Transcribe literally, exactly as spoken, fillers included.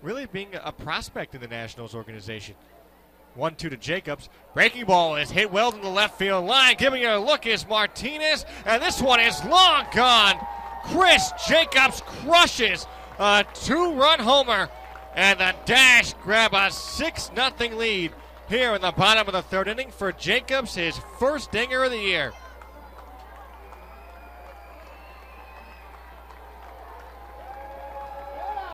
really being a prospect in the Nationals organization. one two to Jacobs. Breaking ball is hit well to the left field line. Giving it a look is Martinez, and this one is long gone. Chris Jacobs crushes a two-run homer, and the Dash grab a six nothing lead here in the bottom of the third inning for Jacobs, his first dinger of the year.